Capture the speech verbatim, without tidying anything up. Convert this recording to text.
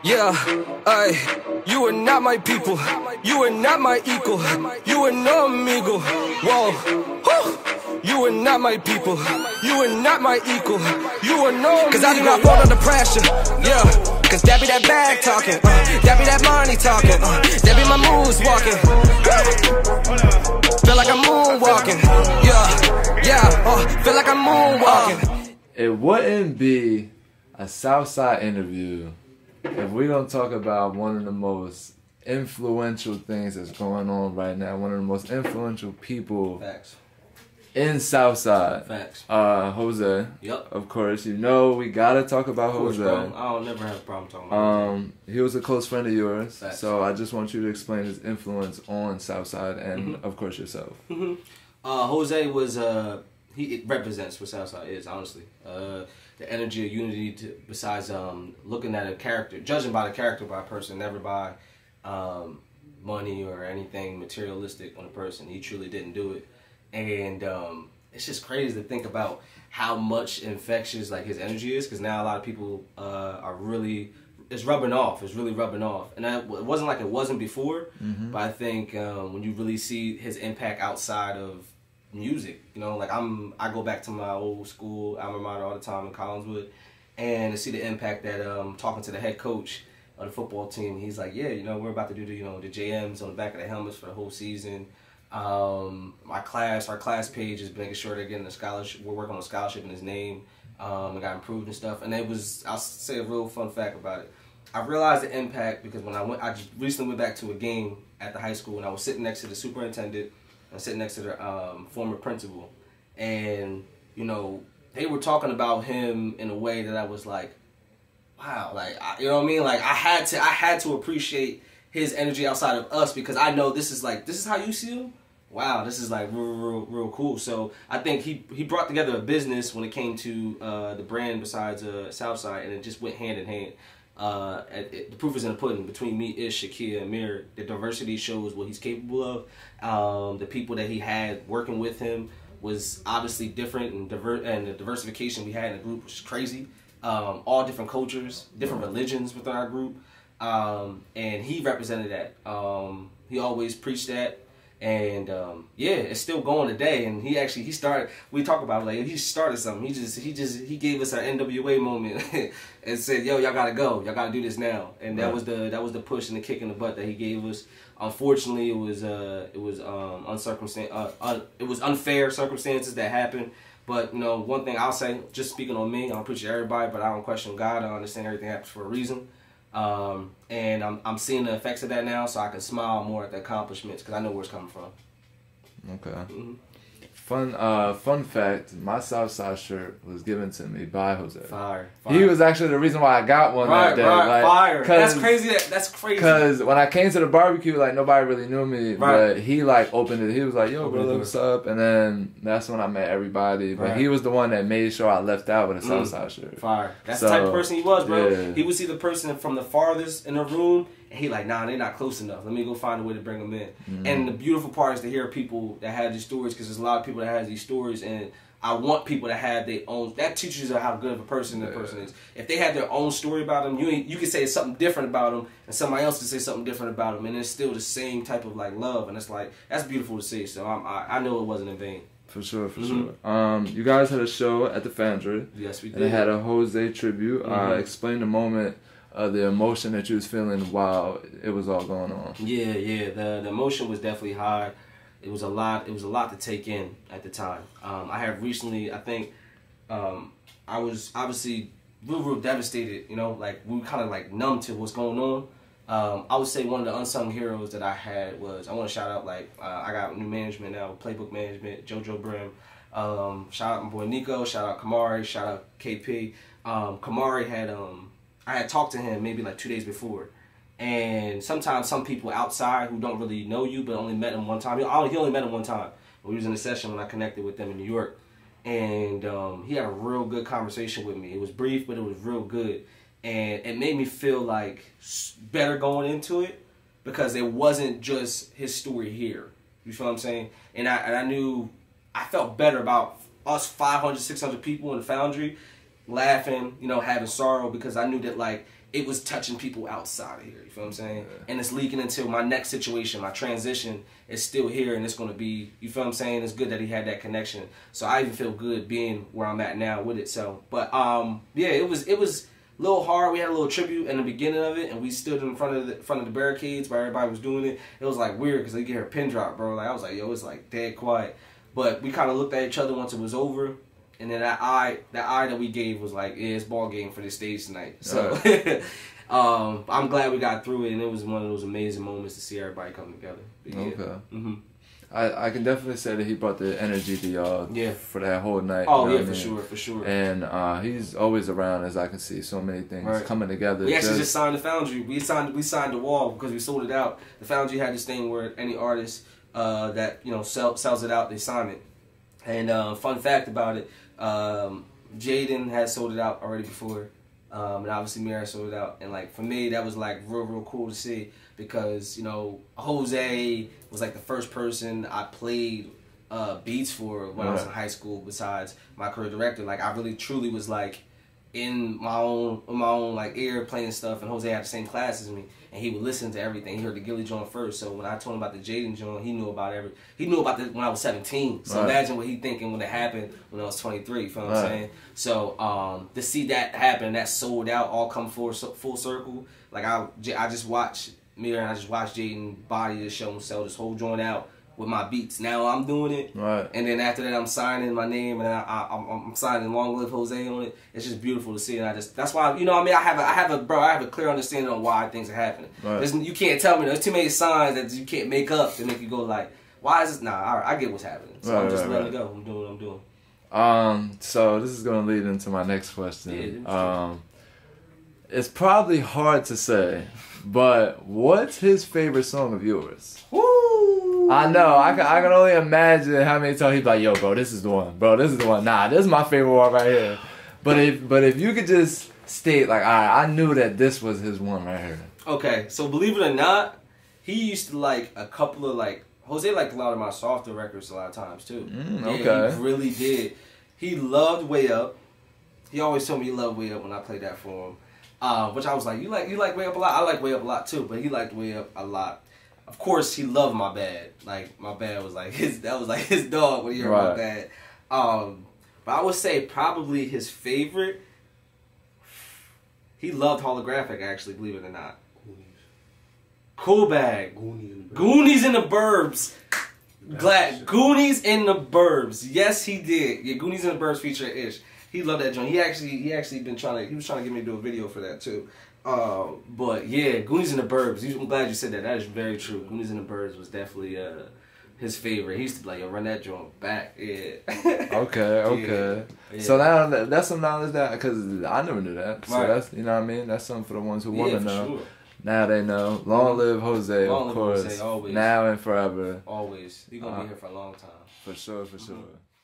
Yeah, ay, you are not my people. You are not my equal. You are no amigo. Whoa, whew. You are not my people. You are not my equal. You are no amigo. Cause I do not fall under pressure. Yeah, cause that be that bag talking. Uh, that be that money talking. Uh, that be my moves walking. Feel like I'm moonwalking. Yeah, yeah, uh, feel like I'm moonwalking. It wouldn't be a Southside interview if we don't talk about one of the most influential things that's going on right now, one of the most influential people Facts. in Southside. Facts. Uh, Jose. Yep. Of course, you know we gotta talk about Of course, Jose. bro. I don't never have a problem talking about Um, he was a close friend of yours, Facts. so I just want you to explain his influence on Southside and, Mm-hmm. of course, yourself. Mm-hmm. Uh, Jose was uh, he it represents what Southside is, honestly. Uh, the energy of unity. To, besides um, looking at a character, judging by the character by a person, never by um, money or anything materialistic on a person. He truly didn't do it, and um, it's just crazy to think about how much infectious like his energy is. Because now a lot of people uh, are really. It's rubbing off. It's really rubbing off, and I, it wasn't like it wasn't before. Mm-hmm. But I think um, when you really see his impact outside of music, you know, like I'm, I go back to my old school alma mater all the time in Collinswood, and to see the impact that um, talking to the head coach of the football team, he's like, yeah, you know, we're about to do the, you know, the J Ms on the back of the helmets for the whole season. Um, my class, our class page is making sure they're getting a scholarship. We're working on a scholarship in his name. Um, it got improved and stuff, and it was, I'll say a real fun fact about it. I realized the impact because when I went, I just recently went back to a game at the high school, and I was sitting next to the superintendent, and sitting next to the um, former principal, and you know they were talking about him in a way that I was like, wow, like I, you know what I mean? Like I had to, I had to appreciate his energy outside of us because I know this is like this is how you see him. Wow, this is like real, real, real cool. So I think he he brought together a business when it came to uh, the brand besides uh, Southside, and it just went hand in hand. Uh, it, it, the proof is in the pudding. Between me, Ish, Shakia, and Mir, the diversity shows what he's capable of. Um, the people that he had working with him was obviously different, and diver and the diversification we had in the group was crazy. Um, all different cultures, different religions within our group, um, and he represented that. Um, he always preached that. And um, yeah, it's still going today. And he actually he started. We talk about it, like he started something. He just he just he gave us an N W A moment and said, "Yo, y'all gotta go. Y'all gotta do this now." And that right. was the that was the push and the kick in the butt that he gave us. Unfortunately, it was uh it was um uncircumstan uh, un it was unfair circumstances that happened. But you know, one thing I'll say, just speaking on me, I don't appreciate everybody, but I don't question God. I understand everything happens for a reason. Um, and I'm, I'm seeing the effects of that now, so I can smile more at the accomplishments because I know where it's coming from. Okay. Mm-hmm. Fun uh, fun fact, my Southside shirt was given to me by Jose. Fire. fire. He was actually the reason why I got one right, that day. Right, like, fire. That's crazy. That, that's crazy. Because when I came to the barbecue, like, nobody really knew me. Right. But he, like, opened it. He was like, yo, brother, what's up? And then that's when I met everybody. But right. he was the one that made sure I left out with a Southside mm. shirt. Fire. That's so, the type of person he was, bro. Yeah. He would see the person from the farthest in the room, and he like, nah, they're not close enough. Let me go find a way to bring them in. Mm-hmm. And the beautiful part is to hear people that have these stories, because there's a lot of people that have these stories, and I want people to have their own. That teaches you how good of a person that yeah. person is. If they have their own story about them, you you can say something different about them, and somebody else can say something different about them, and it's still the same type of like love, and it's like that's beautiful to see. So I'm, I I know it wasn't in vain. For sure, for mm-hmm. sure. Um, you guys had a show at the Foundry. Yes, we did. And it had a Jose tribute. Mm-hmm. Uh, explain the moment. Uh, the emotion that you was feeling while it was all going on. Yeah, yeah. The the emotion was definitely high. It was a lot. It was a lot to take in at the time. Um, I have recently. I think um, I was obviously real, real devastated. You know, like we were kind of like numb to what's going on. Um, I would say one of the unsung heroes that I had was I want to shout out like uh, I got new management now, Playbook Management, JoJo Brim. Um, shout out my boy Nico. Shout out Kamari. Shout out K P. Um, Kamari had um. I had talked to him maybe like two days before, and sometimes some people outside who don't really know you but only met him one time. He only, he only met him one time. We was in a session when I connected with them in New York, and um, he had a real good conversation with me. It was brief, but it was real good, and it made me feel like better going into it because it wasn't just his story here. You feel what I'm saying? And I and I knew I felt better about us five hundred, six hundred people in the Foundry. Laughing, you know, having sorrow, because I knew that like it was touching people outside of here. You feel what I'm saying? Yeah. And it's leaking into my next situation. My transition is still here, and it's gonna be. You feel what I'm saying? It's good that he had that connection. So I even feel good being where I'm at now with it. So, but um, yeah, it was it was a little hard. We had a little tribute in the beginning of it, and we stood in front of the front of the barricades where everybody was doing it. It was like weird because they get her pin drop, bro. Like I was like, yo, it's like dead quiet. But we kind of looked at each other once it was over. And then that eye, that eye that we gave was like, yeah, it's ball game for this stage tonight. So, right. um, I'm glad we got through it, and it was one of those amazing moments to see everybody come together. But yeah. Okay. Mm-hmm. I, I can definitely say that he brought the energy to y'all yeah. for that whole night. Oh, you know yeah, for I mean? sure, for sure. And uh, he's always around, as I can see, so many things right. coming together. We actually just, just signed the Foundry. We signed we signed the wall because we sold it out. The Foundry had this thing where any artist uh, that you know sell, sells it out, they sign it. And uh, fun fact about it, um, Jaden had sold it out already before, um, and obviously Mira sold it out. And like for me, that was like real, real cool to see because you know Jose was like the first person I played uh, beats for when yeah. I was in high school. Besides my career director, like I really truly was like in my own in my own like ear playing stuff. And Jose had the same class as me, and he would listen to everything. He heard the Gilly joint first, so when I told him about the Jaden joint, he knew about every. He knew about it when I was seventeen. So right. imagine what he thinking when it happened when I was twenty-three. You feel what right. I'm saying? So um, to see that happen, that sold out, all come full full circle. Like I, I just watched Mira and I just watched Jaden body this show and sell this whole joint out with my beats. Now I'm doing it, right? And then after that, I'm signing my name and I, I, I'm, I'm signing "Long Live Jose" on it. It's just beautiful to see, and I just that's why you know what I mean. I have a, I have a bro. I have a clear understanding on why things are happening. Right. There's, you can't tell me there's too many signs that you can't make up to make you go like, why is this? Nah, all right, I get what's happening. So right, I'm just right, letting right. it go. I'm doing what I'm doing. Um. So this is gonna lead into my next question. Yeah, um. It's probably hard to say, but what's his favorite song of yours? Woo! I know. I can, I can only imagine how many times he's like, yo, bro, this is the one. Bro, this is the one. Nah, this is my favorite one right here. But if but if you could just state, like, all right, I knew that this was his one right here. Okay, so believe it or not, he used to like a couple of, like, Jose liked a lot of my softer records a lot of times, too. Mm, okay. Yeah, he really did. He loved Way Up. He always told me he loved Way Up when I played that for him. Uh, which I was like, you like you like Way Up a lot? I like Way Up a lot, too, but he liked Way Up a lot. Of course, he loved My Bad. Like, My Bad was like his, that was like his dog when he heard right. My Bad. Um, but I would say probably his favorite, he loved Holographic, actually, believe it or not. Goonies. Cool Bag. Goonies in the Burbs. Glad. Goonies in the Burbs. Yes, he did. Yeah, Goonies in the Burbs feature Ish. He loved that joint. He actually, he actually been trying to, he was trying to get me to do a video for that too. Uh, but yeah, Goonies in the Burbs. I'm glad you said that. That is very true. Goonies in the Burbs was definitely uh, his favorite. He used to be like, yo, run that joint back. Yeah. Okay, okay. Yeah. So now that, that's some knowledge that, because I never knew that. So right. that's, you know what I mean? That's something for the ones who want to yeah, know. Sure. Now they know. Long live Jose, long of course. Jose, always. Now and forever. Always. You're going to uh, be here for a long time. For sure, for sure. Mm-hmm.